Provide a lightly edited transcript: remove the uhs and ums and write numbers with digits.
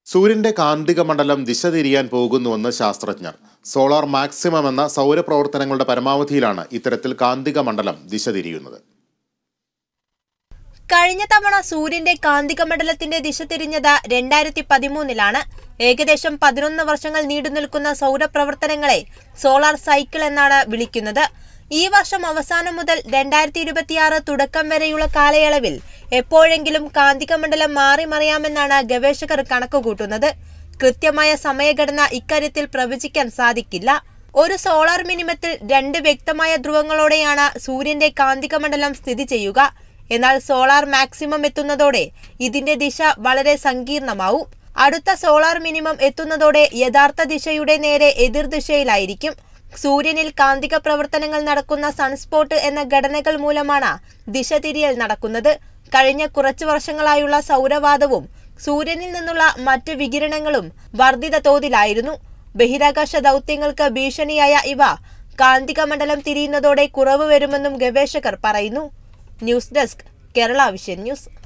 സൂര്യന്റെ കാന്തിക മണ്ഡലം ദിശ തിരിയാൻ പോകുന്നുവെന്ന് ശാസ്ത്രജ്ഞർ. സോളാർ മാക്സിമം എന്ന സൗരപ്രവർത്തനങ്ങളുടെ പരമാവധിയിലാണ് ഇത്തരത്തിൽ കാന്തിക മണ്ഡലം ദിശ തിരിയുന്നത്. കഴിഞ്ഞ തവണ സൂര്യന്റെ കാന്തിക മണ്ഡലത്തിന്റെ ദിശ തിരിഞ്ഞത് 2013-ലാണ്. ഏകദേശം 11 വർഷങ്ങൾ നീണ്ടുനിൽക്കുന്ന സൗരപ്രവർത്തനങ്ങളെ സോളാർ സൈക്കിൾ എന്നാണ് വിളിക്കുന്നത്. ഈ വർഷം അവസാനം മുതൽ 2026 തുടക്കം വരെയുള്ള കാലയളവിൽ എപ്പോഴെങ്കിലും കാന്തിക മണ്ഡലം മാറി മറിയാമെന്നാണ് ഗവേഷകർ കണക്കുകൂട്ടുന്നത്. കൃത്യമായ സമയഘടന ഇക്കാര്യത്തിൽ പ്രവചിക്കാൻ സാധിക്കില്ല. ഒരു സോളാർ മിനിമത്തിൽ 2 വ്യക്തമായ ധ്രുവങ്ങളോടെയാണ് സൂര്യന്റെ കാന്തിക മണ്ഡലം സ്ഥിതി ചെയ്യുക. എന്നാൽ സോളാർ മാക്സിമം എത്തുന്നതോടെ ഇതിന്റെ ദിശ വളരെ സങ്കീർണമാവും. അടുത്ത സോളാർ മിനിമം എത്തുന്നതോടെ യഥാർത്ഥ ദിശയുടെ നേരെ എതിർദിശയിലായിരിക്കും. സൂര്യനിൽ കാന്തിക പ്രവർത്തനങ്ങൾ നടക്കുന്ന സൺസ്പോട്ട് എന്ന ഘടനകൾ മൂലമാണ് ദിശ തിരിയൽ നടക്കുന്നത്. കഴിഞ്ഞ കുറച്ചു വർഷങ്ങളായുള്ള സൗരവാതവും സൂര്യനിൽ നിന്നുള്ള മറ്റ് വികിരണങ്ങളും വർദ്ധിത തോതിലായിരുന്നു. ബഹിരാകാശ ദൗത്യങ്ങൾക്ക് ഭീഷണിയായ ഇവ കാന്തിക മണ്ഡലം തിരിയുന്നതോടെ കുറവ് വരുമെന്നും ഗവേഷകർ പറയുന്നു. News desk, Kerala vision news.